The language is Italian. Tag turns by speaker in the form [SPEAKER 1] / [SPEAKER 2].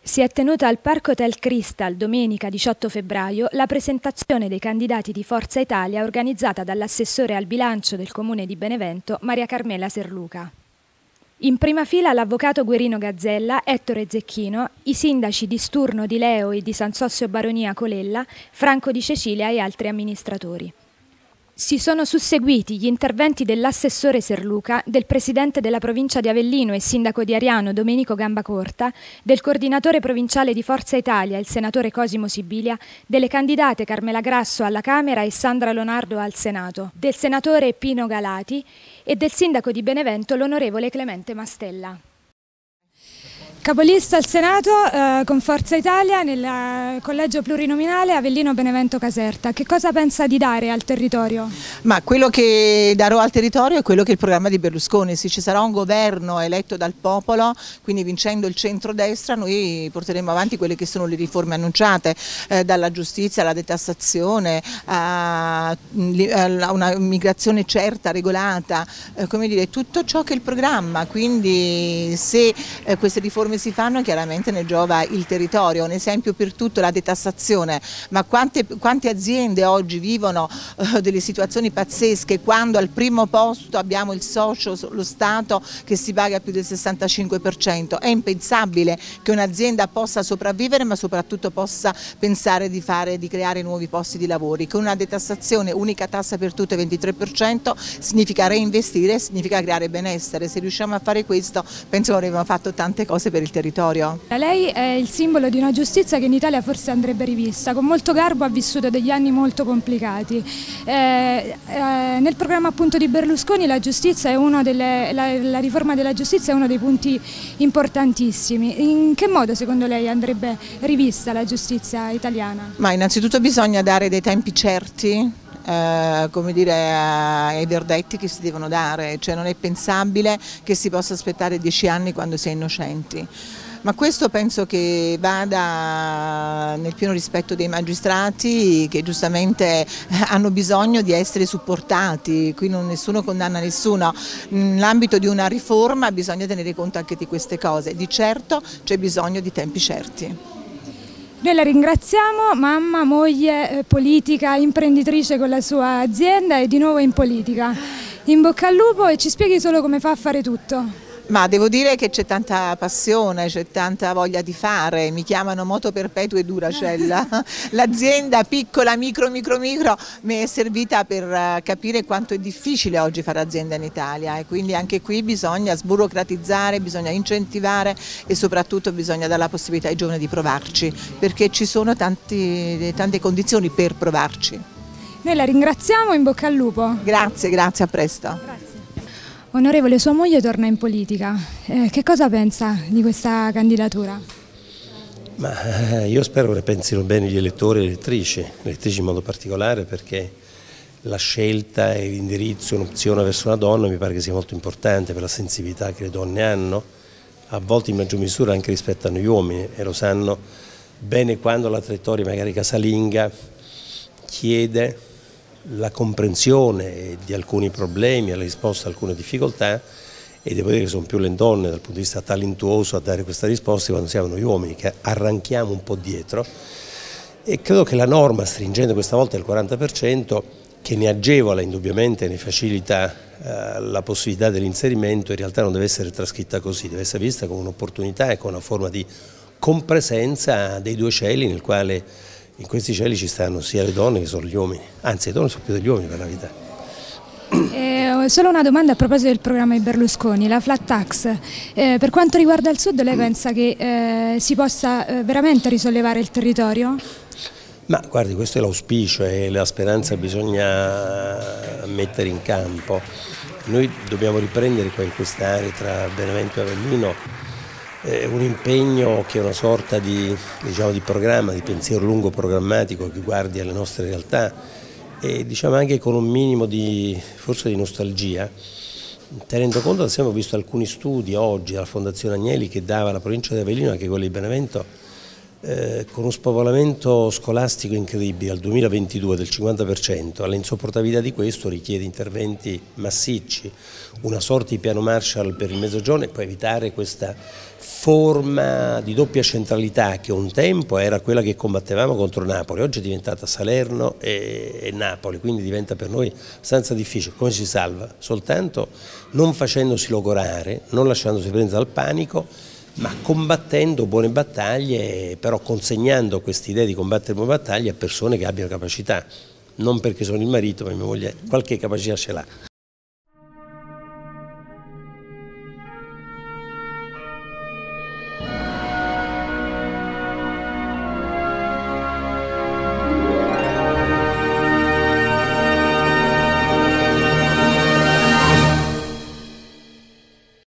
[SPEAKER 1] Si è tenuta al Park Hotel Crystal domenica 18 febbraio la presentazione dei candidati di Forza Italia organizzata dall'assessore al bilancio del comune di Benevento Maria Carmela Serluca. In prima fila l'avvocato Guerino Gazzella, Ettore Zecchino, i sindaci di Sturno di Leo e di San Sossio Baronia Colella, Franco di Cecilia e altri amministratori. Si sono susseguiti gli interventi dell'assessore Serluca, del presidente della provincia di Avellino e sindaco di Ariano Domenico Gambacorta, del coordinatore provinciale di Forza Italia, il senatore Cosimo Sibilia, delle candidate Carmela Grasso alla Camera e Sandra Lonardo al Senato, del senatore Pino Galati e del sindaco di Benevento, l'onorevole Clemente Mastella. Capolista al Senato con Forza Italia nel collegio plurinominale Avellino-Benevento-Caserta. Che cosa pensa di dare al territorio?
[SPEAKER 2] Ma quello che darò al territorio è quello che è il programma di Berlusconi. Se ci sarà un governo eletto dal popolo, quindi vincendo il centrodestra, noi porteremo avanti quelle che sono le riforme annunciate, dalla giustizia alla detassazione, a una migrazione certa, regolata, come dire, tutto ciò che è il programma. Quindi se queste riforme si fanno, chiaramente ne giova il territorio. Un esempio per tutto la detassazione, ma quante aziende oggi vivono delle situazioni pazzesche quando al primo posto abbiamo il socio, lo Stato, che si paga più del 65%. È impensabile che un'azienda possa sopravvivere, ma soprattutto possa pensare di creare nuovi posti di lavoro. Con una detassazione, unica tassa per tutte, 23%, significa reinvestire, significa creare benessere. Se riusciamo a fare questo, penso che avremo fatto tante cose per il territorio.
[SPEAKER 1] Lei è il simbolo di una giustizia che in Italia forse andrebbe rivista. Con molto garbo ha vissuto degli anni molto complicati. Nel programma appunto di Berlusconi la giustizia è la riforma della giustizia è uno dei punti importantissimi. In che modo secondo lei andrebbe rivista la giustizia italiana?
[SPEAKER 2] Ma innanzitutto bisogna dare dei tempi certi, come dire, ai verdetti che si devono dare, cioè non è pensabile che si possa aspettare 10 anni quando si è innocenti. Ma questo penso che vada nel pieno rispetto dei magistrati, che giustamente hanno bisogno di essere supportati. Qui nessuno condanna nessuno. Nell'ambito di una riforma bisogna tenere conto anche di queste cose. Di certo c'è bisogno di tempi certi.
[SPEAKER 1] Noi la ringraziamo, mamma, moglie, politica, imprenditrice con la sua azienda e di nuovo in politica. In bocca al lupo e ci spieghi solo come fa a fare tutto.
[SPEAKER 2] Ma devo dire che c'è tanta passione, c'è tanta voglia di fare, mi chiamano Moto Perpetuo e Duracell. L'azienda piccola, micro mi è servita per capire quanto è difficile oggi fare azienda in Italia e quindi anche qui bisogna sburocratizzare, bisogna incentivare e soprattutto bisogna dare la possibilità ai giovani di provarci, perché ci sono tante condizioni per provarci.
[SPEAKER 1] Noi la ringraziamo, in bocca al lupo.
[SPEAKER 2] Grazie, a presto.
[SPEAKER 1] Grazie. Onorevole, sua moglie torna in politica, che cosa pensa di questa candidatura?
[SPEAKER 3] Ma io spero che ne pensino bene gli elettori e le elettrici in modo particolare, perché la scelta e l'indirizzo, un'opzione verso una donna mi pare che sia molto importante per la sensibilità che le donne hanno, a volte in maggior misura anche rispetto a noi uomini, e lo sanno bene quando la traiettoria magari casalinga chiede la comprensione di alcuni problemi, la risposta a alcune difficoltà, e devo dire che sono più le donne dal punto di vista talentuoso a dare questa risposta quando siamo noi uomini che arranchiamo un po' dietro, e credo che la norma stringente questa volta è il 40%, che ne agevola indubbiamente, ne facilita la possibilità dell'inserimento, in realtà non deve essere trascritta così, deve essere vista come un'opportunità e come una forma di compresenza dei due cieli, nel quale in questi cieli ci stanno sia le donne che sono gli uomini, anzi le donne sono più degli uomini per la verità.
[SPEAKER 1] Solo una domanda a proposito del programma di Berlusconi, la flat tax. Per quanto riguarda il Sud, lei pensa che si possa veramente risollevare il territorio?
[SPEAKER 3] Ma guardi, questo è l'auspicio e la speranza bisogna mettere in campo. Noi dobbiamo riprendere qua in quest'area tra Benevento e Avellino un impegno che è una sorta di programma, di pensiero lungo programmatico che guardi alle nostre realtà e anche con un minimo forse di nostalgia, tenendo conto che abbiamo visto alcuni studi oggi dalla Fondazione Agnelli che dava alla provincia di Avellino, anche quella di Benevento, con uno spopolamento scolastico incredibile al 2022 del 50%, all'insopportabilità di questo richiede interventi massicci, una sorta di piano Marshall per il Mezzogiorno e poi evitare questa forma di doppia centralità che un tempo era quella che combattevamo contro Napoli, oggi è diventata Salerno e Napoli, quindi diventa per noi abbastanza difficile. Come si salva? Soltanto non facendosi logorare, non lasciandosi prendere dal panico, ma combattendo buone battaglie, però consegnando quest'idea di combattere buone battaglie a persone che abbiano capacità, non perché sono il marito, ma mia moglie qualche capacità ce l'ha.